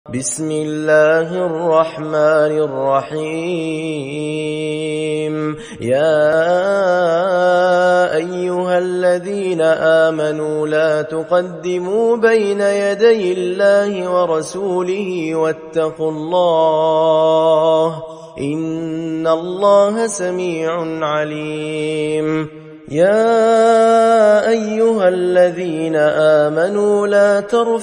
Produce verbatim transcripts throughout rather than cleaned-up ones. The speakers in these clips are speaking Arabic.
بسم الله الرحمن الرحيم يا أيها الذين آمنوا لا تقدموا بين يدي الله ورسوله واتقوا الله إن الله سميع عليم يا أيها الذين آمنوا لا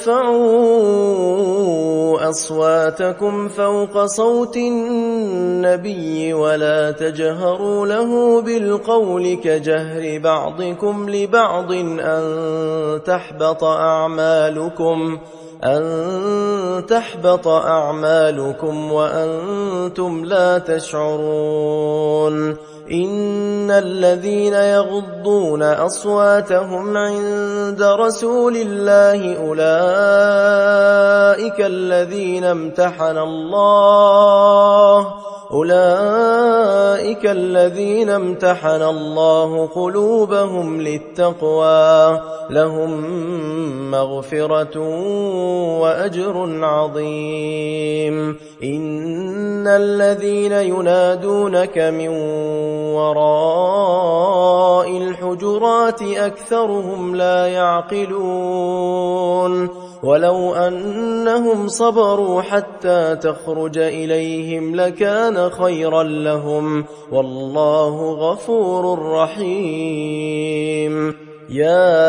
ترفعوا أصواتكم فوق صوت النبي ولا تجهروا له بالقول كجهر بعضكم لبعض أن تحبط أعمالكم أن تحبط أعمالكم وأنتم لا تشعرون إن الذين يغضون أصواتهم عند رسول الله أولئك الذين امتحن الله أولئك الذين امتحن الله قلوبهم للتقوى لهم مغفرة وأجر عظيم إن الذين ينادونك من وراء الحجرات أكثرهم لا يعقلون ولو أنهم صبروا حتى تخرج إليهم لكان خيرا لهم والله غفور رحيم يا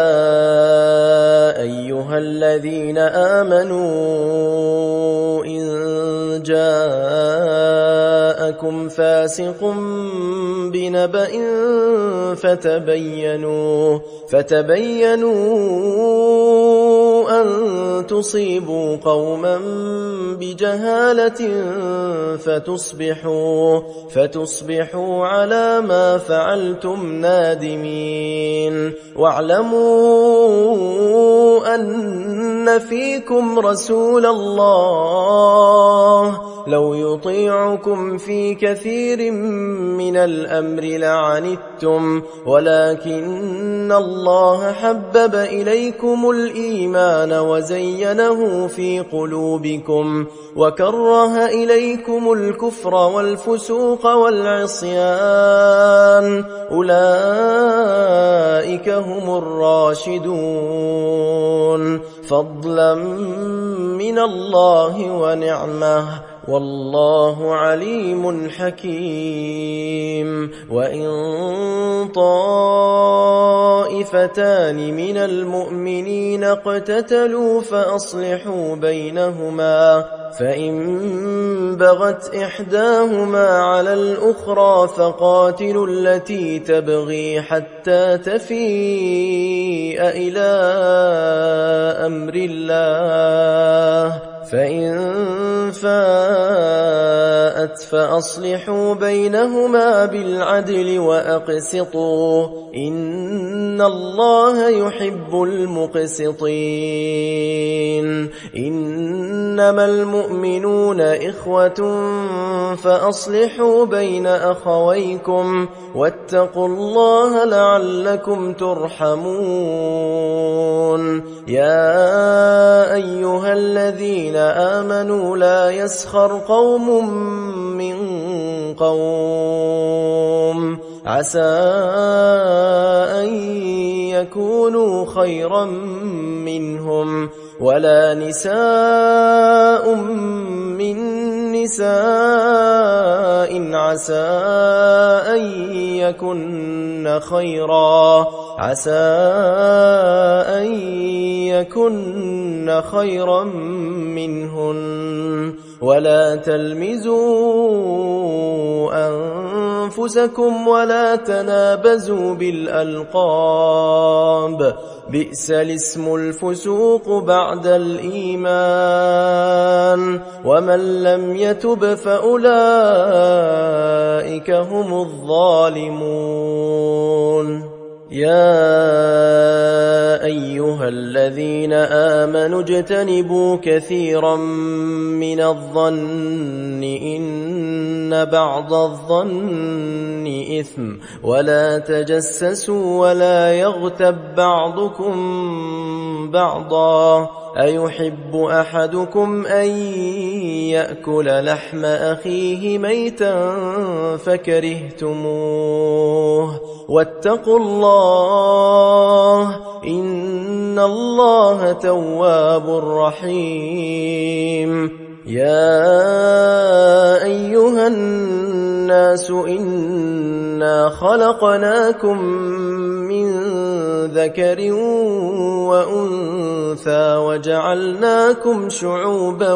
أيها الذين آمنوا إن جاءكم فاسق بنبأ فتبينوا فتبينوا أن تصيبوا قوما بجهالة فتصبحوا فتصبحوا على ما فعلتم نادمين واعلموا أن فيكم رسول الله لو يطيعكم في كثير من الأمر لعنتم ولكن الله حبب إليكم الإيمان وزينه في قلوبكم وكره إليكم الكفر والفسوق والعصيان أولئك هم الراشدون فضلا من الله ونعمه والله عليم حكيم وإن طائفتان من المؤمنين اقتتلوا فأصلحوا بينهما فإن بغت إحداهما على الأخرى فقاتلوا التي تبغي حتى تفيء إلى أمر الله فإن فاءت فأصلحوا بينهما بالعدل وأقسطوا إن الله يحب المقسطين إنما المؤمنون إخوة فأصلحوا بين أخويكم واتقوا الله لعلكم ترحمون يا أيها الذين آمنوا لا يسخر قوم من قوم عسى أن يكونوا خيرا منهم ولا نساء من نساء عسى أن يكن خيرا عسى أن يكن خيرا منهن ولا تلمزوا أنفسكم ولا تنابزوا بالألقاب بئس الاسم الفسوق بعد الإيمان ومن لم يتب فأولئك هم الظالمون يا أيها الذين آمنوا اجتنبوا كثيرا من الظن إن بعض الظن إثم ولا تجسسوا ولا يغتب بعضكم بعضا أيحب أحدكم أن يأكل لحم أخيه ميتا فكرهتموه واتقوا الله إن الله تواب رحيم يا أيها الناس إنا خلقناكم من ذكر وأنثى وجعلناكم شعوبا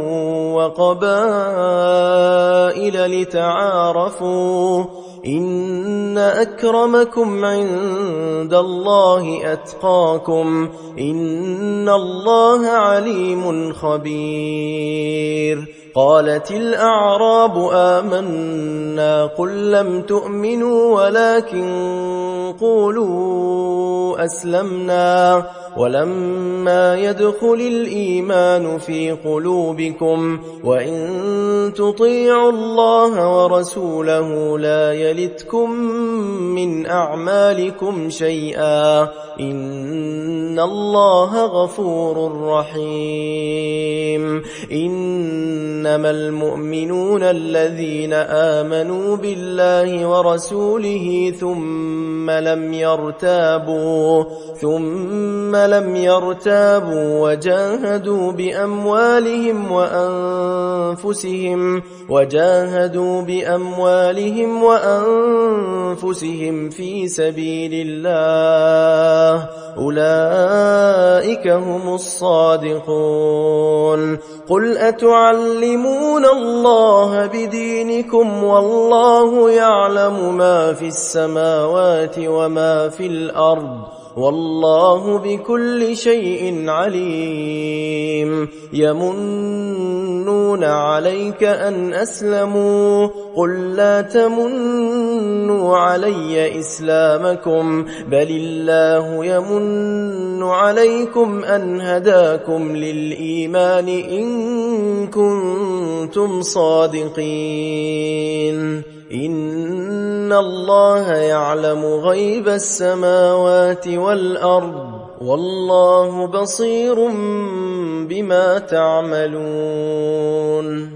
وقبائل لتعارفوا إن أكرمكم عند الله أتقاكم إن الله عليم خبير قالت الأعراب آمنا قل لم تؤمنوا ولكن قولوا أسلمنا ولما يدخل الإيمان في قلوبكم وإن تطيعوا الله ورسوله لا يلتكم من أعمالكم شيئا إن الله غفور رحيم إنما المؤمنون الذين آمنوا بالله ورسوله ثم لم يرتابوا ثم لم يرتابوا وجاهدوا بأموالهم وأنفسهم وجاهدوا بأموالهم وأنفسهم في سبيل الله أولئك هم الصادقون قل أتعلمون الله بدينكم والله يعلم ما في السماوات وما في الأرض والله بكل شيء عليم يمنون عليك أن أسلموا قل لا تمنوا علي إسلامكم بل الله يمن عليكم أن هداكم للإيمان إن كنتم صادقين إن الله يعلم غيب السماوات والأرض والله بصير بما تعملون